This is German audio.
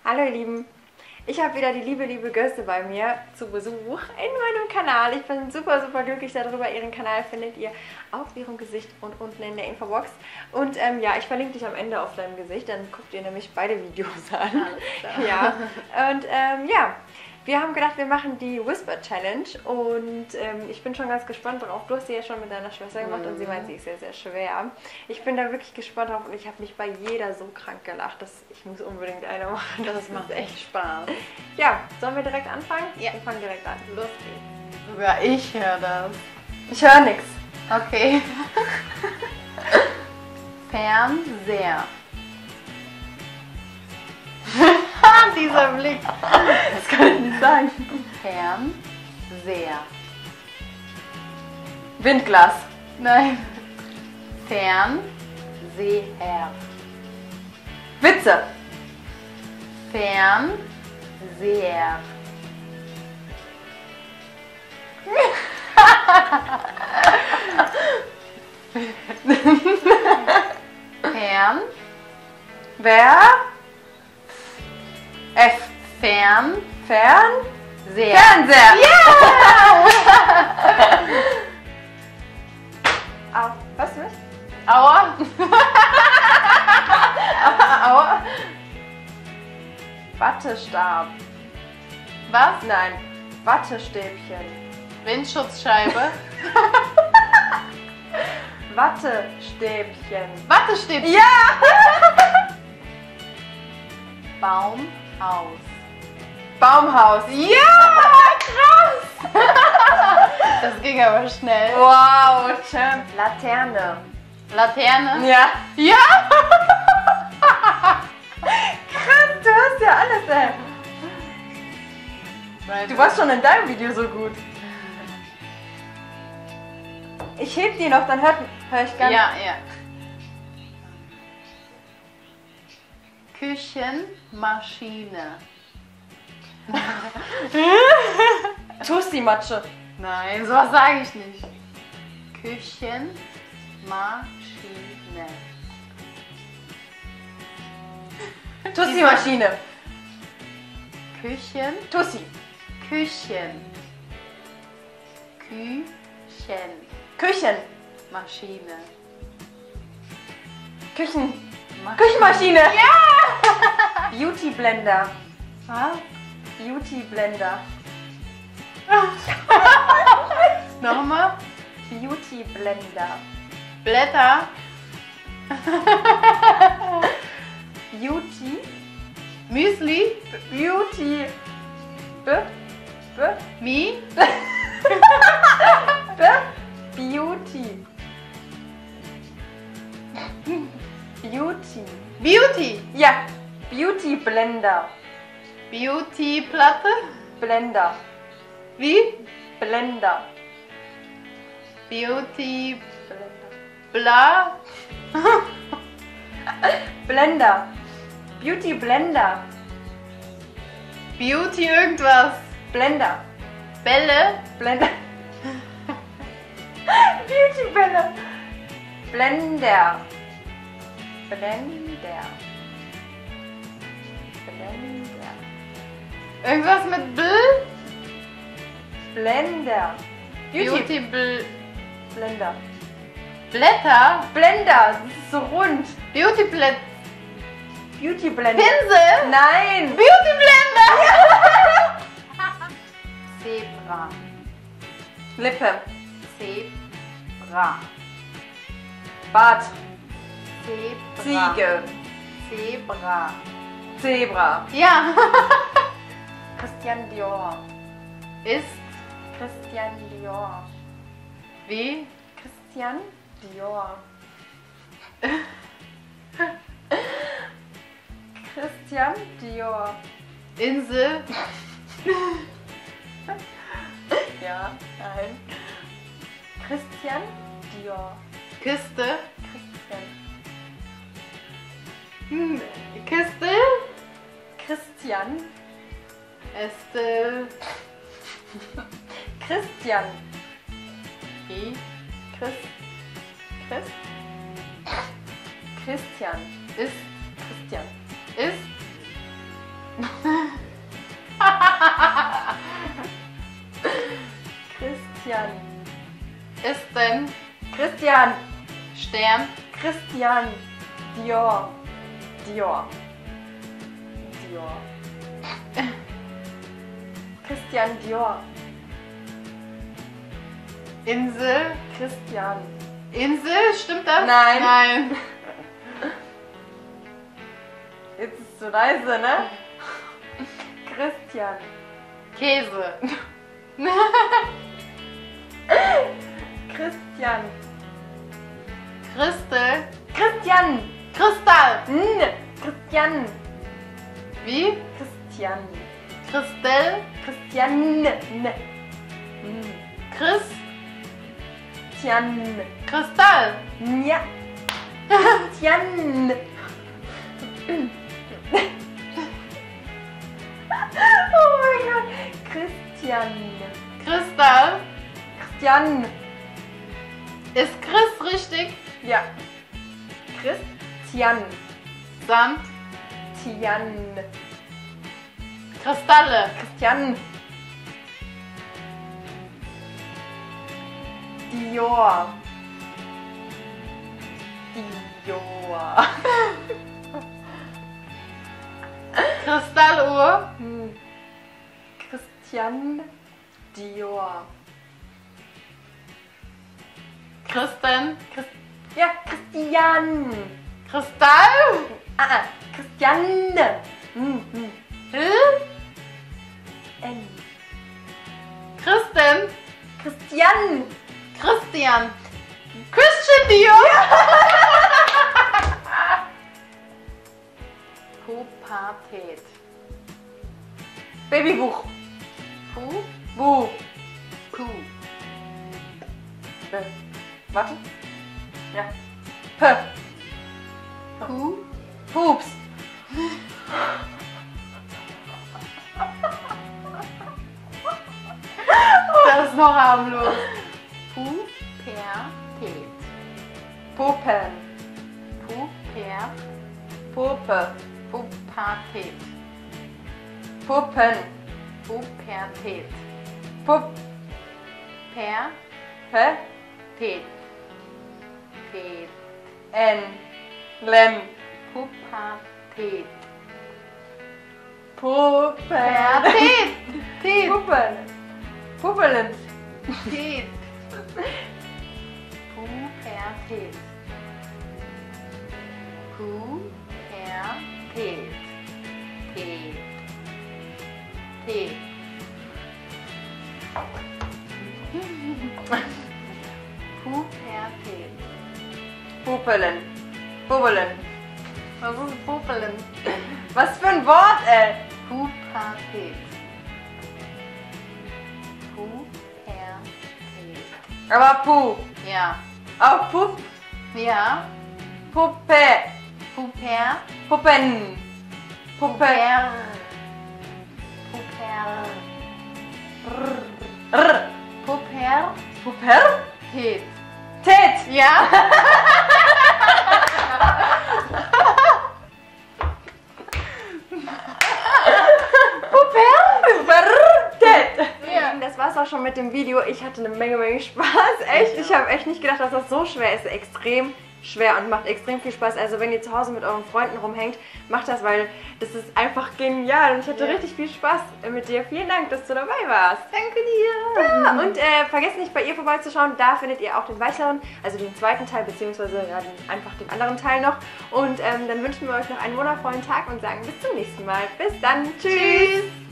Hallo ihr Lieben, ich habe wieder die liebe Göste bei mir zu Besuch in meinem Kanal. Ich bin super glücklich darüber. Ihren Kanal findet ihr auf ihrem Gesicht und unten in der Infobox. Und ja, ich verlinke dich am Ende auf deinem Gesicht, dann guckt ihr nämlich beide Videos an. Ja, und ja. Wir haben gedacht, wir machen die Whisper Challenge und ich bin schon ganz gespannt drauf. Du hast sie ja schon mit deiner Schwester gemacht und sie meint, sie ist sehr schwer. Ich bin da wirklich gespannt drauf und ich habe mich bei jeder so krank gelacht, dass ich muss unbedingt eine machen. Das macht echt Spaß. Ja, sollen wir direkt anfangen? Ja. Wir fangen direkt an. Los geht's. Sogar ich höre das. Ich höre nichts. Okay. Fernseher. Dieser Blick. Das kann ich nicht sagen. Fernseher. Windglas. Nein. Fernseher. Witze. Fernseher. Fern. Wer? F. Fern. Fernseher. Fernseher. Ja! Au. Was du mich? Aua. Aua. Wattestab. Was? Nein. Wattestäbchen. Windschutzscheibe. Wattestäbchen. Wattestäbchen. Ja! Baumhaus. Baumhaus. Ja, krass. Das ging aber schnell. Wow, Champ. Laterne. Laterne. Ja. Ja. Krass, du hast ja alles, ey. Du warst schon in deinem Video so gut. Ich heb die noch, dann hör ich gar nicht. Ja. Küchenmaschine. Tussi-Matsche. Nein, sowas sage ich nicht. Küchenmaschine. Tussi-Maschine. Küchen. Tussi. Küchen. Küchenmaschine. Küchen. Küchenmaschine. Ja! Beauty Blender. Was? Beauty Blender. Nochmal? Beauty Blender. Blätter. Beauty. Müsli. Beauty. Mi. Beauty. Beauty. Beauty. Ja. Beauty Blender. Beauty Platte. Blender. Wie? Blender. Beauty Blender. Bla. Blender. Beauty Blender. Beauty irgendwas. Blender. Bälle. Blender. Beauty Blender. Blender. Blender. Blender. Irgendwas mit Bl. Blender. Beauty Blender. Blätter. Blender. Das ist so rund. Beauty Blätter. Beauty Blender. Pinsel. Nein. Beauty Blender. Zebra. Lippe. Zebra. Bart. Zebra. Ziege. Zebra. Zebra. Ja. Christian Dior. Ist Christian Dior. wie? Christian Dior. Christian Dior. Insel. Ja, nein. Christian Dior. Küste. Christian. Kiste. Christian. Äste. Christian. Wie? Christian. Ist. Christian. Ist. Christian. Ist denn Christian. Stern? Christian. Dior. Dior. Dior. Christian Dior. Insel? Christian. Insel? Stimmt das? Nein. Nein. Jetzt ist es so leise, ne? Christian. Käse. Christian. Christel? Christian. Kristall. Christian. Wie? Christian. Christel? Christian. Chris? Christian. Kristall. Ja. Christian. Oh mein Gott. Christian. Kristall? Christian. Ist Chris richtig? Ja. Christian. Sand? Tian. Kristalle? Christian. Dior. Dior. Kristalluhr? Christian Dior. Kristen? Ja, Christian. Kristall? Christian. N. Kristen? Christian. Christian? Christian Dior? Pubertät. Babybuch. Pu? Buch. Pu. Warte. Ja. P. Pu? Pups. Das ist noch harmlos. Pubertät. Puppen. Puper. Puppe. Pubertät. Puppen. Pubertät. Pupp. Pertät. P. Tät. N. Len. Pubertät. Puppen. Tät. Tät. Puppen. Puppelen. Tät. Pubertät. Pubertät. Tät. Tät. Pubertät. Puppelen. Puppelen. Was ist Puppelen? Was für ein Wort, ey. Pubertät. Pubertät. Aber Pu. Ja. Auch Pup. Ja. Puppe. Puper. Puppen. Puppe. Puper. Puper. R. Pubertät. Pupper. Tät. Ja. Pubertät. Ja. Das war's auch schon mit dem Video. Ich hatte eine Menge Spaß. Echt, ich habe echt nicht gedacht, dass das so schwer ist. Extrem schwer und macht extrem viel Spaß. Also wenn ihr zu Hause mit euren Freunden rumhängt, macht das, weil das ist einfach genial. Und ich hatte richtig viel Spaß mit dir. Vielen Dank, dass du dabei warst. Danke dir. Ja, und vergesst nicht, bei ihr vorbeizuschauen. Da findet ihr auch den weiteren, also den zweiten Teil, beziehungsweise ja, einfach den anderen Teil noch. Und dann wünschen wir euch noch einen wundervollen Tag und sagen bis zum nächsten Mal. Bis dann. Tschüss.